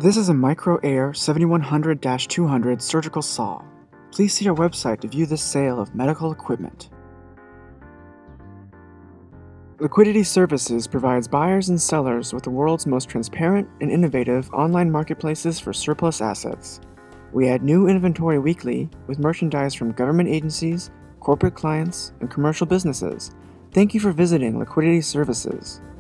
This is a Micro Aire 7100-200 surgical saw. Please see our website to view this sale of medical equipment. Liquidity Services provides buyers and sellers with the world's most transparent and innovative online marketplaces for surplus assets. We add new inventory weekly with merchandise from government agencies, corporate clients, and commercial businesses. Thank you for visiting Liquidity Services.